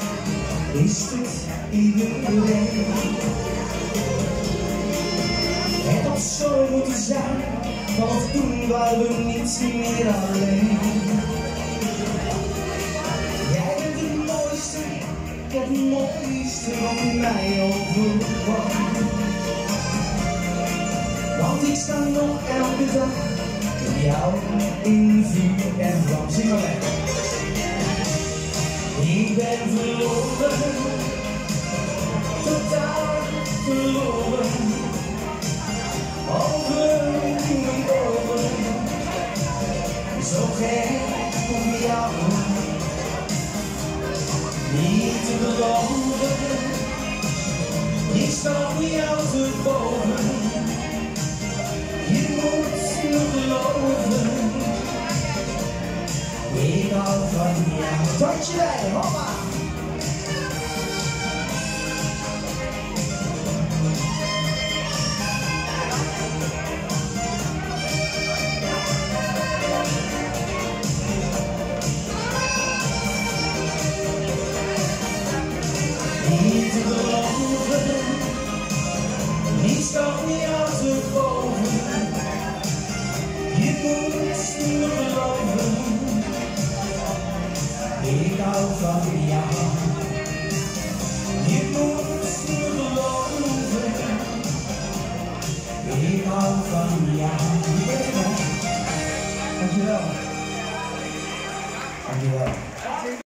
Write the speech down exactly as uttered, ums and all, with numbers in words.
is het iedereen. Het had zo moeten zijn, vanaf toen waren we niet meer alleen. Jij bent het mooiste, het mooiste wat mij overkwam. Want ik sta nog elke dag in jou in vuur en vlam. Zing maar weg. Ik ben verloren, totaal verloren, over mijn ogen, zo gek op jou. Niet te geloven, ik sta voor jou te boven. Je moet me geloven, ik hou van jou. Tandje bij, hoppa! Niet te geloven, ik sta voor jou te boven. Je moet me geloven, ik hou van jou.